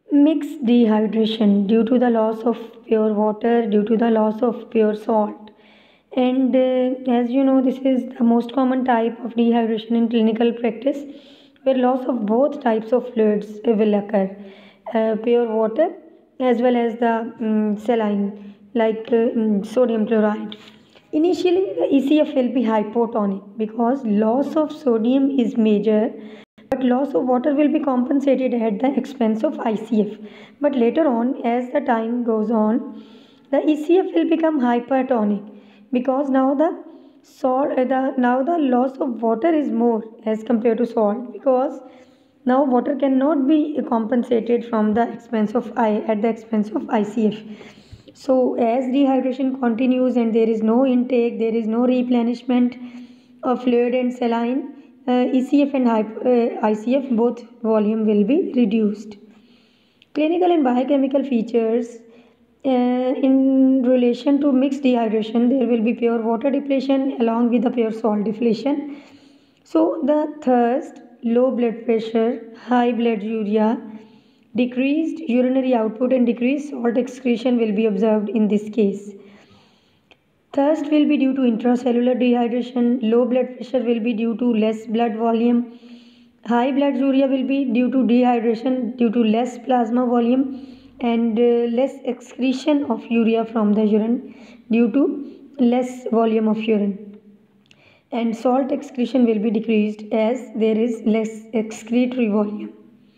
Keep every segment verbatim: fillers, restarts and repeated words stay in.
Mixed dehydration due to the loss of pure water, due to the loss of pure salt. And uh, as you know, this is the most common type of dehydration in clinical practice, where loss of both types of fluids uh, will occur, uh, pure water as well as the um, saline, like uh, mm, sodium chloride. Initially, the E C F will be hypotonic because loss of sodium is major, but loss of water will be compensated at the expense of I C F. But later on, as the time goes on, the E C F will become hypertonic because now the salt, uh, the now the loss of water is more as compared to salt, because now water cannot be compensated from the expense of I at the expense of I C F. So as dehydration continues and there is no intake, there is no replenishment of fluid and saline, uh, E C F and uh, I C F both volume will be reduced. Clinical and biochemical features, uh, in relation to mixed dehydration, there will be pure water depletion along with the pure salt depletion. So the thirst, low blood pressure, high blood urea, decreased urinary output and decreased salt excretion will be observed in this case. Thirst will be due to intracellular dehydration, low blood pressure will be due to less blood volume, high blood urea will be due to dehydration due to less plasma volume, and uh, less excretion of urea from the urine due to less volume of urine. And salt excretion will be decreased as there is less excretory volume.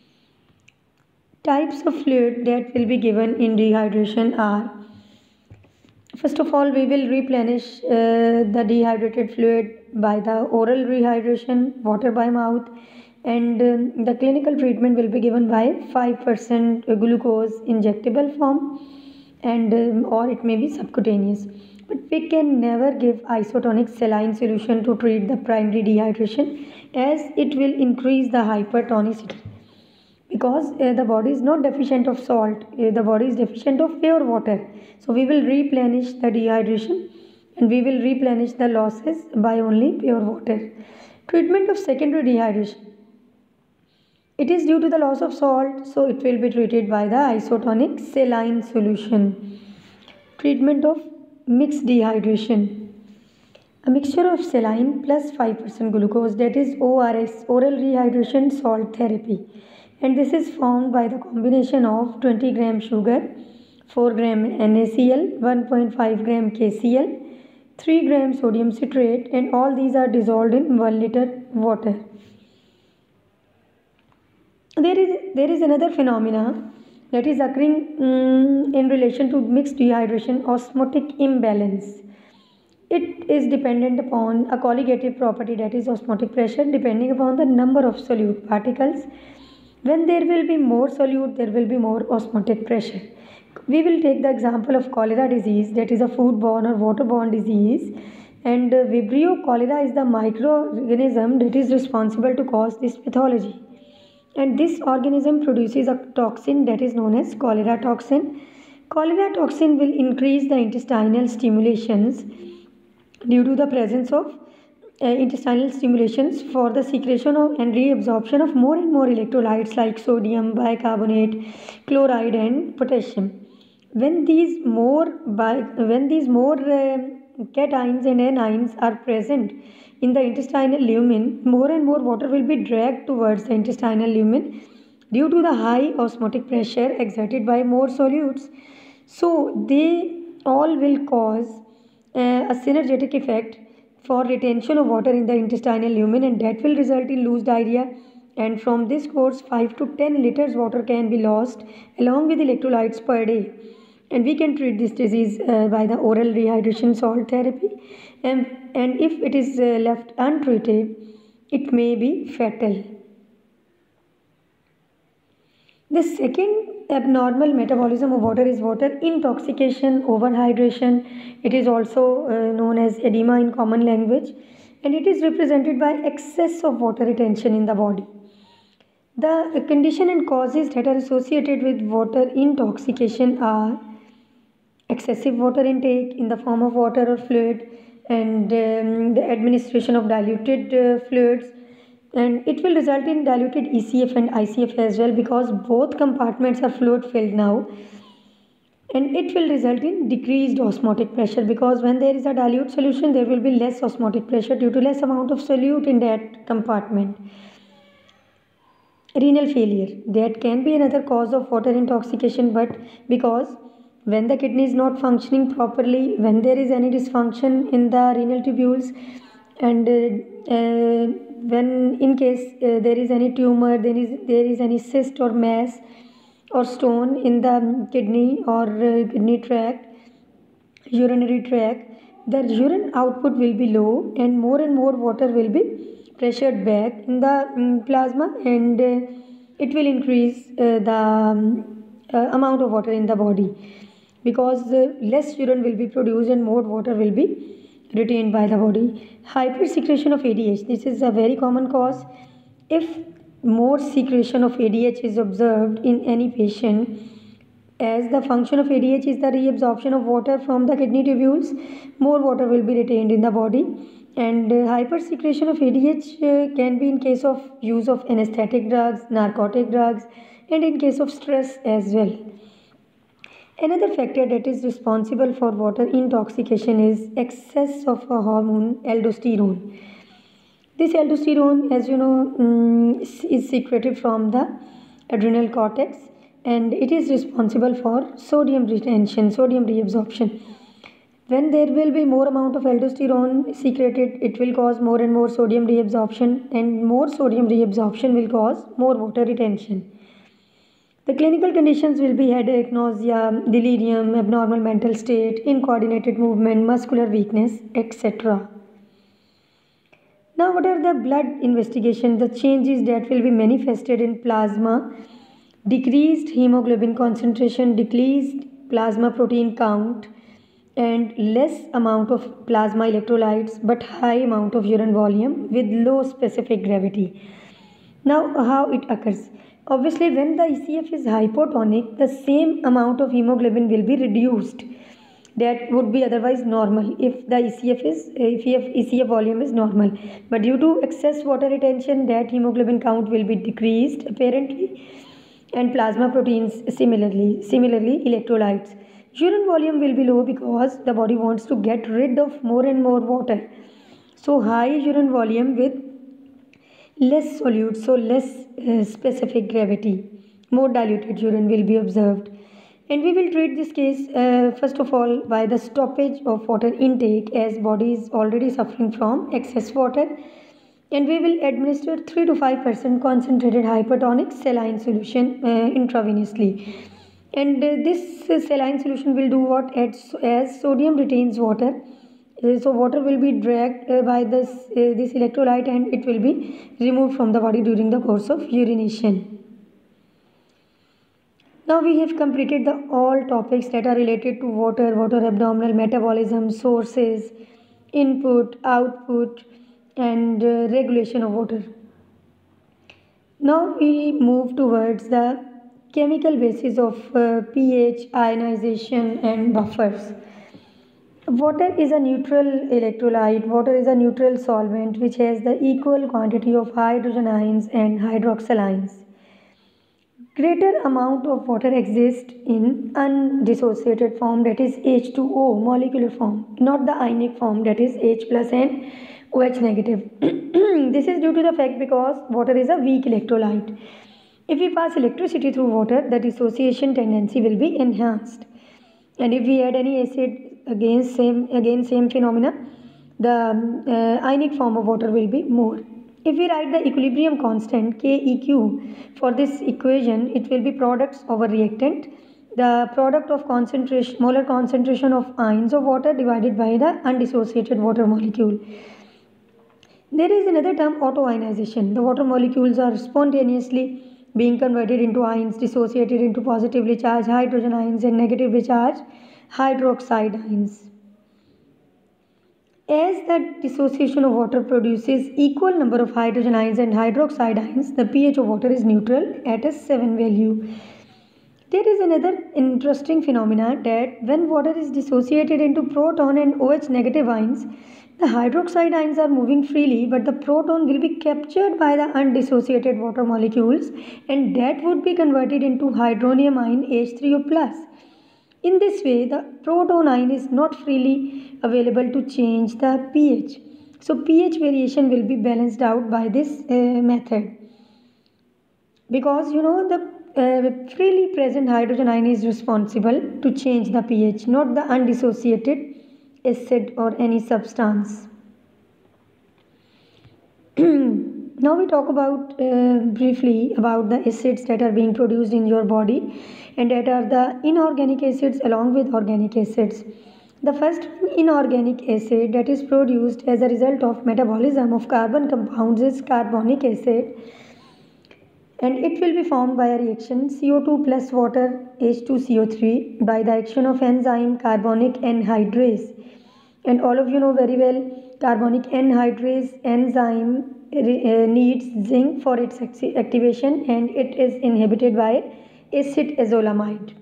Types of fluid that will be given in dehydration are: first of all, we will replenish uh, the dehydrated fluid by the oral rehydration, water by mouth, and um, the clinical treatment will be given by five percent glucose injectable form, and um, or it may be subcutaneous. But we can never give isotonic saline solution to treat the primary dehydration, as it will increase the hypertonicity, because uh, the body is not deficient of salt, uh, the body is deficient of pure water. So we will replenish the dehydration and we will replenish the losses by only pure water. Treatment of secondary dehydration, it is due to the loss of salt, so it will be treated by the isotonic saline solution. Treatment of mixed dehydration, a mixture of saline plus five percent glucose, that is O R S, oral rehydration salt therapy, and this is formed by the combination of twenty gram sugar, four gram NaCl, one point five gram KCl, three gram sodium citrate, and all these are dissolved in one liter water. There is, there is another phenomena that is occurring um, in relation to mixed dehydration: osmotic imbalance. It is dependent upon a colligative property, that is osmotic pressure, depending upon the number of solute particles. When there will be more solute, there will be more osmotic pressure. We will take the example of cholera disease, that is a foodborne or waterborne disease, and uh, Vibrio cholera is the microorganism that is responsible to cause this pathology. And this organism produces a toxin that is known as cholera toxin. Cholera toxin will increase the intestinal stimulations due to the presence of uh, intestinal stimulations for the secretion of and reabsorption of more and more electrolytes like sodium, bicarbonate, chloride, and potassium. When these more bi- when these more uh, cations and anions are present in the intestinal lumen, more and more water will be dragged towards the intestinal lumen due to the high osmotic pressure exerted by more solutes. So they all will cause uh, a synergetic effect for retention of water in the intestinal lumen, and that will result in loose diarrhea. And from this course, five to ten liters water can be lost along with electrolytes per day. And we can treat this disease uh, by the oral rehydration salt therapy, and, and if it is uh, left untreated, it may be fatal. The second abnormal metabolism of water is water intoxication, overhydration. It is also uh, known as edema in common language, and it is represented by excess of water retention in the body. The condition and causes that are associated with water intoxication are excessive water intake in the form of water or fluid, and um, the administration of diluted uh, fluids, and it will result in diluted E C F and I C F as well, because both compartments are fluid filled now. And it will result in decreased osmotic pressure, because when there is a dilute solution there will be less osmotic pressure due to less amount of solute in that compartment. Renal failure, that can be another cause of water intoxication, but because when the kidney is not functioning properly, when there is any dysfunction in the renal tubules, and uh, uh, when in case uh, there is any tumor, there is there is any cyst or mass or stone in the kidney or uh, kidney tract, urinary tract, the urine output will be low and more and more water will be pressured back in the um, plasma, and uh, it will increase uh, the um, uh, amount of water in the body, because uh, less urine will be produced and more water will be retained by the body. Hypersecretion of A D H, this is a very common cause. If more secretion of A D H is observed in any patient, as the function of A D H is the reabsorption of water from the kidney tubules, more water will be retained in the body. And uh, hypersecretion of A D H uh, can be in case of use of anesthetic drugs, narcotic drugs, and in case of stress as well. Another factor that is responsible for water intoxication is excess of a hormone, aldosterone. This aldosterone, as you know, um, is secreted from the adrenal cortex, and it is responsible for sodium retention, sodium reabsorption. When there will be more amount of aldosterone secreted, it will cause more and more sodium reabsorption, and more sodium reabsorption will cause more water retention. The clinical conditions will be headache, nausea, delirium, abnormal mental state, incoordinated movement, muscular weakness, et cetera. Now, what are the blood investigation? The changes that will be manifested in plasma: decreased hemoglobin concentration, decreased plasma protein count, and less amount of plasma electrolytes but high amount of urine volume with low specific gravity. Now, how it occurs? Obviously, when the E C F is hypotonic, the same amount of hemoglobin will be reduced that would be otherwise normal if the E C F is if E C F volume is normal, but due to excess water retention, that hemoglobin count will be decreased apparently, and plasma proteins similarly similarly electrolytes. Urine volume will be low because the body wants to get rid of more and more water, so high urine volume with less solute, so less uh, specific gravity, more diluted urine will be observed. And we will treat this case uh, first of all by the stoppage of water intake, as body is already suffering from excess water, and we will administer three to five percent concentrated hypertonic saline solution uh, intravenously. And uh, this uh, saline solution will do what? As, as sodium retains water, uh, so water will be dragged uh, by this uh, this electrolyte, and it will be removed from the body during the course of urination. Now we have completed the all topics that are related to water, water abdominal metabolism, sources, input, output, and uh, regulation of water. Now we move towards the chemical basis of uh, pH, ionization, and buffers. Water is a neutral electrolyte. Water is a neutral solvent which has the equal quantity of hydrogen ions and hydroxyl ions. Greater amount of water exists in undissociated form, that is H two O molecular form, not the ionic form, that is H plus and OH negative. This is due to the fact because water is a weak electrolyte. If we pass electricity through water, the dissociation tendency will be enhanced. And if we add any acid against same again same phenomena, the uh, ionic form of water will be more. If we write the equilibrium constant K E Q for this equation, it will be products over reactant, the product of concentration molar concentration of ions of water divided by the undissociated water molecule. There is another term, autoionization. The water molecules are spontaneously being converted into ions, dissociated into positively charged hydrogen ions and negatively charged hydroxide ions. As the dissociation of water produces equal number of hydrogen ions and hydroxide ions, the pH of water is neutral at a seven value. There is another interesting phenomena that when water is dissociated into proton and OH negative ions, The hydroxide ions are moving freely, but the proton will be captured by the undissociated water molecules, and that would be converted into hydronium ion H three O plus. In this way, the proton ion is not freely available to change the pH. So pH variation will be balanced out by this uh, method, because you know the uh, freely present hydrogen ion is responsible to change the pH, not the undissociated acid or any substance. Now we talk about uh, briefly about the acids that are being produced in your body, and that are the inorganic acids along with organic acids. The first inorganic acid that is produced as a result of metabolism of carbon compounds is carbonic acid, and it will be formed by a reaction C O two plus water H two C O three by the action of enzyme carbonic anhydrase. And all of you know very well, carbonic anhydrase enzyme uh, needs zinc for its activation, and it is inhibited by acid azolamide.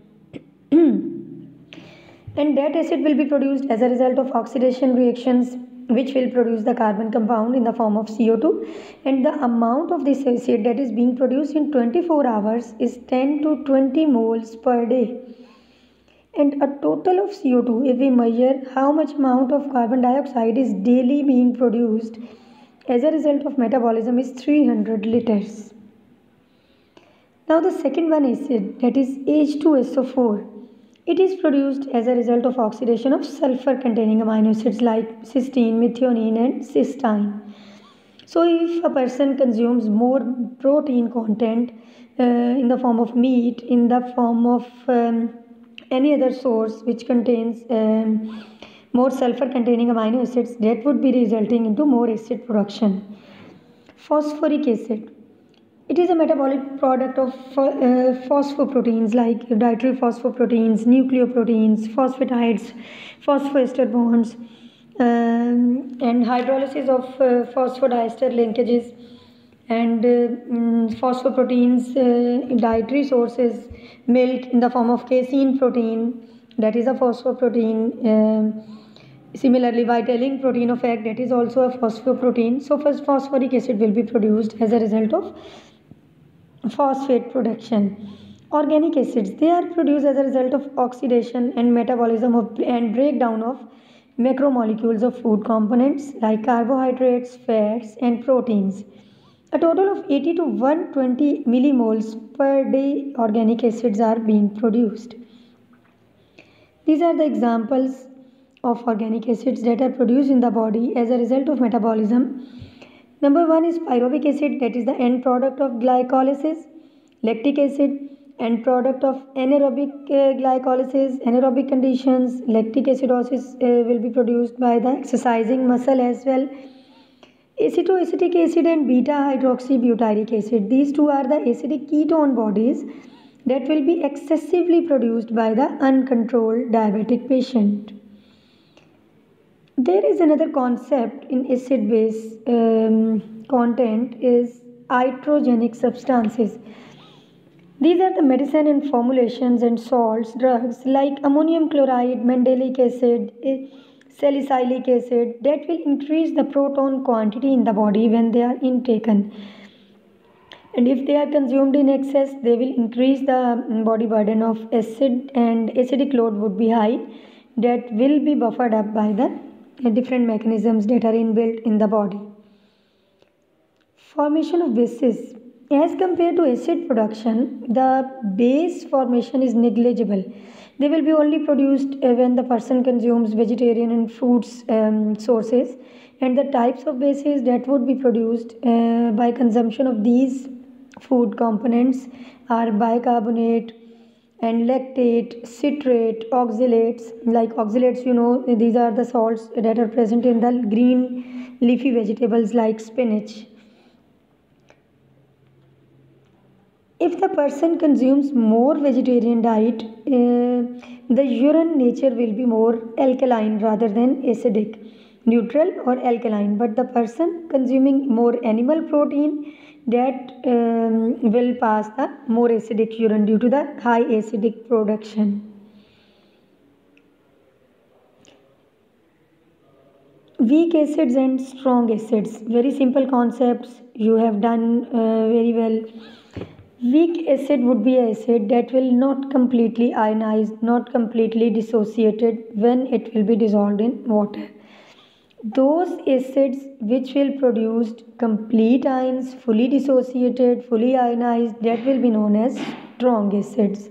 And that acid will be produced as a result of oxidation reactions, which will produce the carbon compound in the form of C O two, and the amount of this acid that is being produced in twenty-four hours is ten to twenty moles per day. And a total of C O two, if we measure how much amount of carbon dioxide is daily being produced as a result of metabolism, is three hundred liters. Now the second one acid, that is H two S O four. It is produced as a result of oxidation of sulfur containing amino acids like cysteine, methionine and cysteine. So if a person consumes more protein content uh, in the form of meat, in the form of um, any other source which contains um, more sulfur containing amino acids, that would be resulting into more acid production. Phosphoric acid. It is a metabolic product of uh, phosphoproteins like dietary phosphoproteins, nucleoproteins, phosphatides, phosphoester bonds, um, and hydrolysis of uh, phosphodiester linkages, and uh, um, phosphoproteins, uh, dietary sources, milk in the form of casein protein, that is a phosphoprotein. Um, Similarly, vitelline protein of egg, that is also a phosphoprotein. So first phosphoric acid will be produced as a result of phosphate production. Organic acids, they are produced as a result of oxidation and metabolism of and breakdown of macromolecules of food components like carbohydrates, fats and proteins. A total of eighty to one hundred twenty millimoles per day organic acids are being produced. These are the examples of organic acids that are produced in the body as a result of metabolism. Number one is pyruvic acid, that is the end product of glycolysis. Lactic acid, end product of anaerobic uh, glycolysis, anaerobic conditions. Lactic acidosis uh, will be produced by the exercising muscle as well. Acetoacetic acid and beta hydroxybutyric acid, these two are the acidic ketone bodies that will be excessively produced by the uncontrolled diabetic patient. There is another concept in acid base um, content is iatrogenic substances. These are the medicine and formulations and salts, drugs like ammonium chloride, mandelic acid, salicylic acid that will increase the proton quantity in the body when they are intaken. And if they are consumed in excess, they will increase the body burden of acid, and acidic load would be high, that will be buffered up by the different mechanisms that are inbuilt in the body. Formation of bases. As compared to acid production, the base formation is negligible. They will be only produced uh, when the person consumes vegetarian and fruits um, sources, and the types of bases that would be produced uh, by consumption of these food components are bicarbonate and lactate, citrate, oxalates. Like oxalates, you know, these are the salts that are present in the green leafy vegetables like spinach. If the person consumes more vegetarian diet, uh, the urine nature will be more alkaline rather than acidic, neutral or alkaline. But the person consuming more animal protein, that um, will pass the more acidic urine due to the high acidic production. Weak acids and strong acids. Very simple concepts. You have done uh, very well. Weak acid would be acid that will not completely ionize, not completely dissociated when it will be dissolved in water. Those acids which will produce complete ions, fully dissociated, fully ionized, that will be known as strong acids.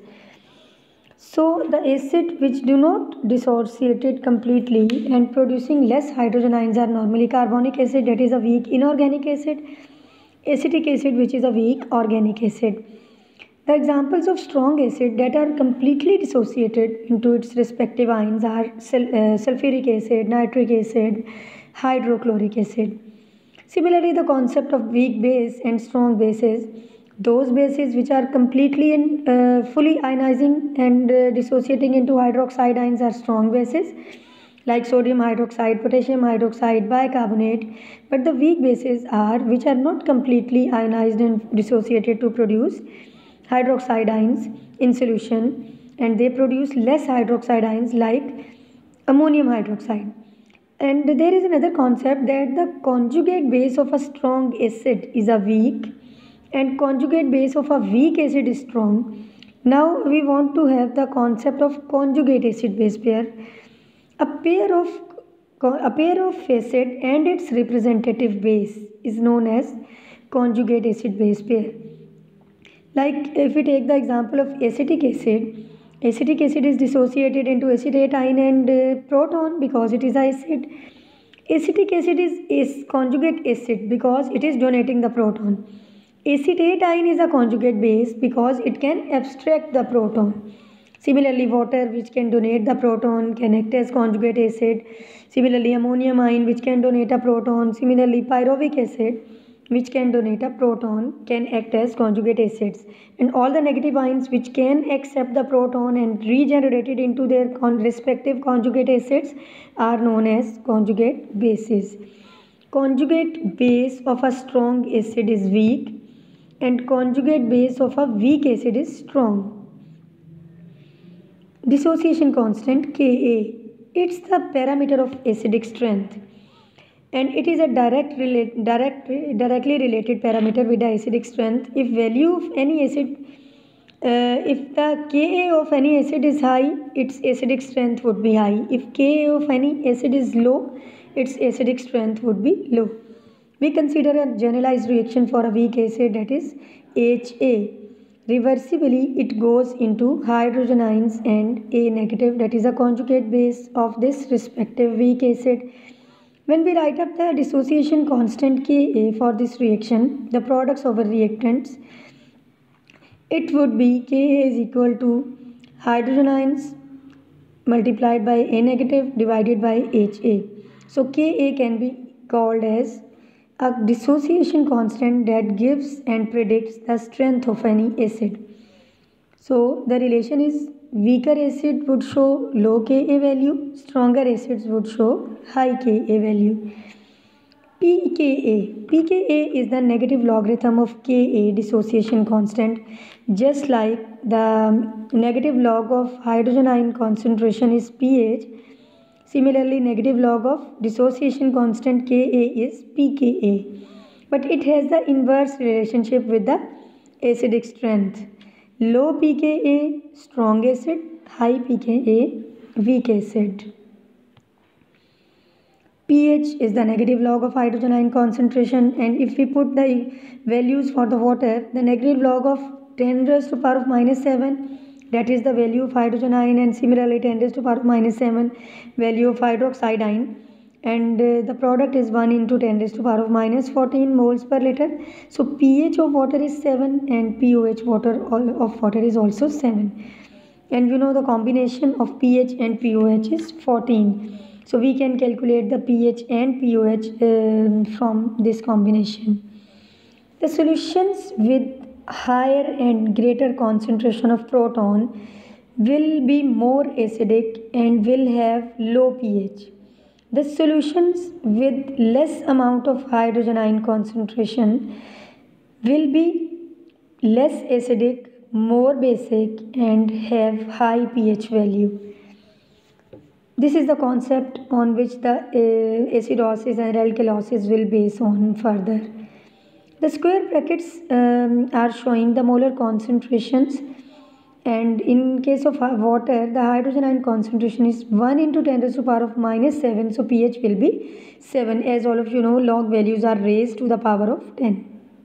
So the acid which do not dissociated completely and producing less hydrogen ions are normally carbonic acid, that is a weak inorganic acid, acetic acid which is a weak organic acid. The examples of strong acid that are completely dissociated into its respective ions are sul- uh, sulfuric acid, nitric acid, hydrochloric acid. Similarly, the concept of weak base and strong bases, those bases which are completely and uh, fully ionizing and uh, dissociating into hydroxide ions are strong bases like sodium hydroxide, potassium hydroxide, bicarbonate. But the weak bases are which are not completely ionized and dissociated to produce hydroxide ions in solution, and they produce less hydroxide ions like ammonium hydroxide. And there is another concept that the conjugate base of a strong acid is a weak and conjugate base of a weak acid is strong. Now we want to have the concept of conjugate acid base pair. A pair of a pair of acid and its representative base is known as conjugate acid base pair. Like if we take the example of acetic acid, acetic acid is dissociated into acetate ion and uh, proton because it is acid. Acetic acid is, is conjugate acid because it is donating the proton. Acetate ion is a conjugate base because it can abstract the proton. Similarly, water which can donate the proton can act as conjugate acid. Similarly, ammonium ion which can donate a proton. Similarly, pyruvic acid which can donate a proton can act as conjugate acids. And all the negative ions which can accept the proton and regenerate it into their con- respective conjugate acids are known as conjugate bases. Conjugate base of a strong acid is weak and conjugate base of a weak acid is strong. Dissociation constant Ka. It's the parameter of acidic strength and it is a direct relate, direct, directly related parameter with the acidic strength. If value of any acid, uh, if the Ka of any acid is high, its acidic strength would be high. If Ka of any acid is low, its acidic strength would be low. We consider a generalized reaction for a weak acid, that is Ha. Reversibly, it goes into hydrogen ions and A negative, that is a conjugate base of this respective weak acid. When we write up the dissociation constant Ka for this reaction, the products over reactants, it would be Ka is equal to hydrogen ions multiplied by A negative divided by Ha. So Ka can be called as a dissociation constant that gives and predicts the strength of any acid. So the relation is weaker acid would show low Ka value, stronger acids would show high Ka value. pKa. pKa is the negative logarithm of Ka dissociation constant, just like the negative log of hydrogen ion concentration is pH. Similarly, negative log of dissociation constant Ka is pKa, but it has the inverse relationship with the acidic strength. Low pKa, strong acid, high pKa, weak acid. pH is the negative log of hydrogen ion concentration, and if we put the values for the water, the negative log of ten raised to power of minus seven, that is the value of hydrogen ion, and similarly ten raised to power of minus seven value of hydroxide ion, and uh, the product is one into ten raised to power of minus fourteen moles per liter. So pH of water is seven and pOH water of water is also seven, and you know the combination of pH and pOH is fourteen. So we can calculate the pH and pOH uh, from this combination. The solutions with higher and greater concentration of proton will be more acidic and will have low pH. The solutions with less amount of hydrogen ion concentration will be less acidic, more basic and have high pH value. This is the concept on which the uh, acidosis and alkalosis will base on further. The square brackets um, are showing the molar concentrations, and in case of water, the hydrogen ion concentration is one into ten raised to the power of minus seven, so pH will be seven. As all of you know, log values are raised to the power of ten.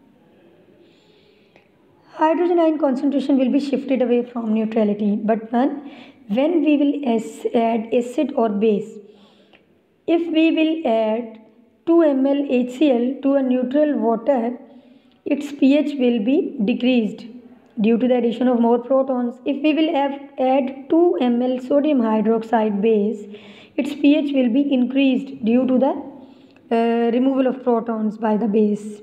Hydrogen ion concentration will be shifted away from neutrality, but when, when we will add acid or base, if we will add two milliliters H C l to a neutral water, its pH will be decreased due to the addition of more protons. If we will have, add two milliliters sodium hydroxide base, its pH will be increased due to the uh, removal of protons by the base.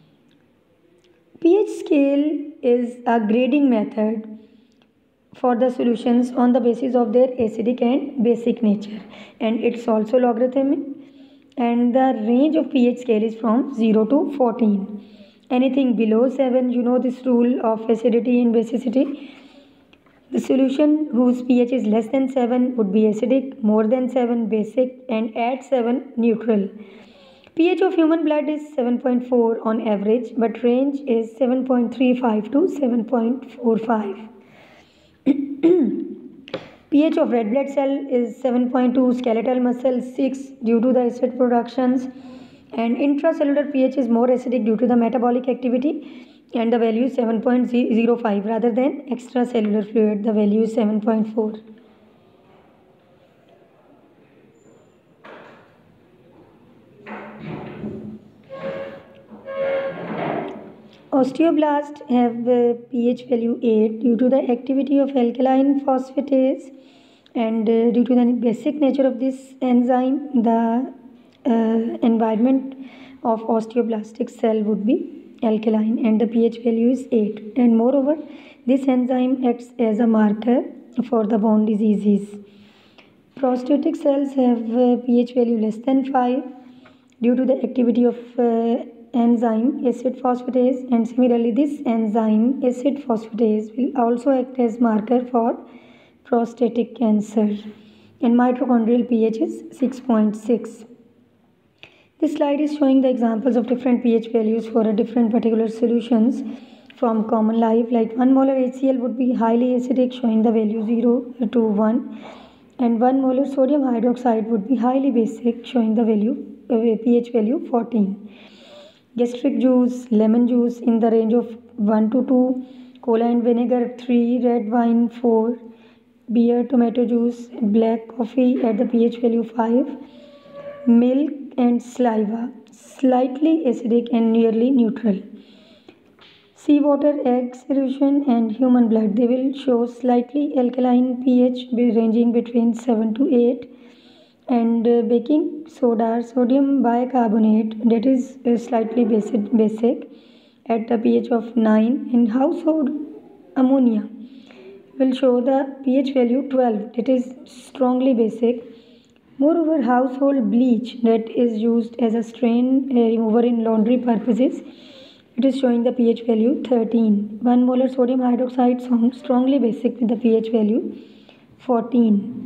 pH scale is a grading method for the solutions on the basis of their acidic and basic nature, and it's also logarithmic, and the range of pH scale is from zero to fourteen. Anything below seven, you know this rule of acidity and basicity. The solution whose pH is less than seven would be acidic, more than seven basic, and at seven neutral. pH of human blood is seven point four on average, but range is seven point three five to seven point four five. pH of red blood cell is seven point two, skeletal muscle six due to the acid productions, and intracellular pH is more acidic due to the metabolic activity, and the value is seven point zero five rather than extracellular fluid, the value is seven point four. Osteoblasts have uh, pH value eight due to the activity of alkaline phosphatase, and uh, due to the basic nature of this enzyme, the uh, environment of osteoblastic cell would be alkaline, and the pH value is eight. And moreover, this enzyme acts as a marker for the bone diseases. Prostatic cells have uh, pH value less than five due to the activity of uh, enzyme acid phosphatase, and similarly this enzyme acid phosphatase will also act as marker for prostatic cancer, and mitochondrial pH is six point six. This slide is showing the examples of different pH values for a different particular solutions from common life, like one molar H C l would be highly acidic, showing the value zero to one, and one molar sodium hydroxide would be highly basic, showing the value uh, pH value fourteen. Gastric juice, lemon juice in the range of one to two, cola and vinegar three, red wine four, beer, tomato juice, black coffee at the pH value five, milk and saliva slightly acidic and nearly neutral. Seawater, egg solution and human blood, they will show slightly alkaline pH ranging between seven to eight, and uh, baking soda, sodium bicarbonate, that is uh, slightly basic, basic at the pH of nine, and household ammonia will show the pH value twelve, that is strongly basic. Moreover, household bleach that is used as a stain uh, remover in laundry purposes, it is showing the pH value thirteen. one molar sodium hydroxide strongly basic with the pH value fourteen.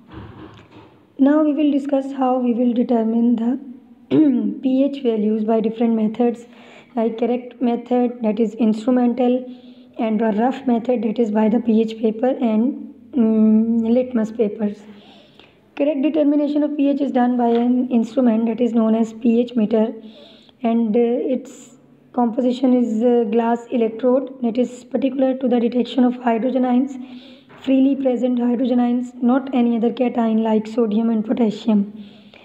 Now we will discuss how we will determine the pH values by different methods, like correct method, that is instrumental, and a rough method, that is by the pH paper and um, litmus papers. Correct determination of pH is done by an instrument that is known as pH meter, and uh, its composition is uh, glass electrode that is particular to the detection of hydrogen ions, freely present hydrogen ions, not any other cation like sodium and potassium.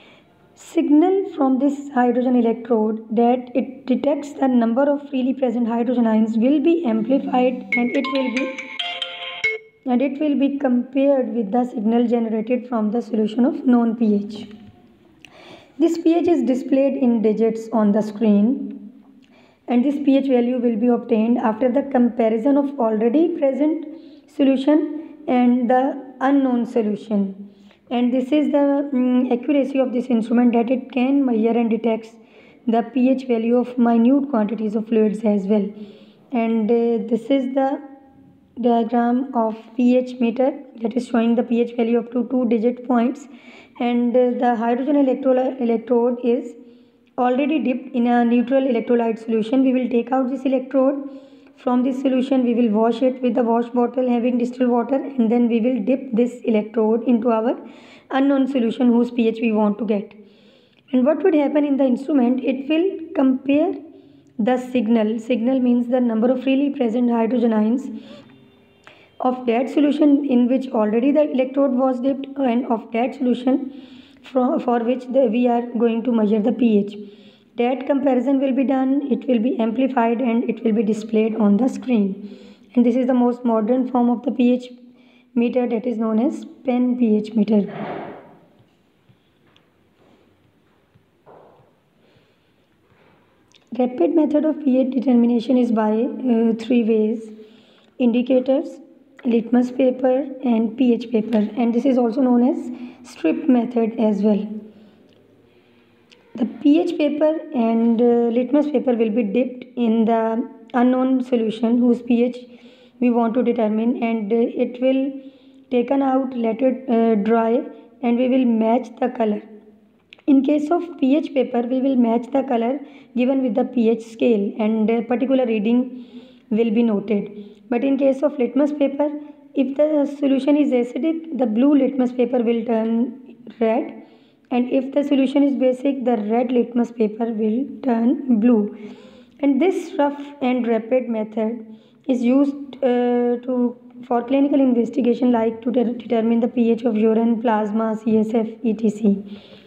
Signal from this hydrogen electrode that it detects the number of freely present hydrogen ions will be amplified, and it will be and it will be compared with the signal generated from the solution of known pH. This pH is displayed in digits on the screen, and this pH value will be obtained after the comparison of already present solution and the unknown solution. And this is the um, accuracy of this instrument, that it can measure and detects the pH value of minute quantities of fluids as well. And uh, this is the diagram of pH meter, that is showing the pH value up to two digit points, and uh, the hydrogen electro- electrode is already dipped in a neutral electrolyte solution. We will take out this electrode from this solution. We will wash it with the wash bottle having distilled water, and then we will dip this electrode into our unknown solution whose pH we want to get. And what would happen in the instrument? It will compare the signal. Signal means the number of freely present hydrogen ions of that solution in which already the electrode was dipped, and of that solution for, for which the, we are going to measure the pH. That comparison will be done, it will be amplified, and it will be displayed on the screen. And this is the most modern form of the pH meter, that is known as pen pH meter. Rapid method of pH determination is by uh, three ways: indicators, litmus paper, and pH paper, and this is also known as strip method as well. The pH paper and uh, litmus paper will be dipped in the unknown solution whose pH we want to determine, and uh, it will taken out, let it uh, dry, and we will match the color. In case of pH paper, we will match the color given with the pH scale, and a particular reading will be noted. But in case of litmus paper, if the solution is acidic, the blue litmus paper will turn red, and if the solution is basic, the red litmus paper will turn blue. And this rough and rapid method is used uh, to for clinical investigation, like to de- determine the pH of urine, plasma, C S F, et cetera.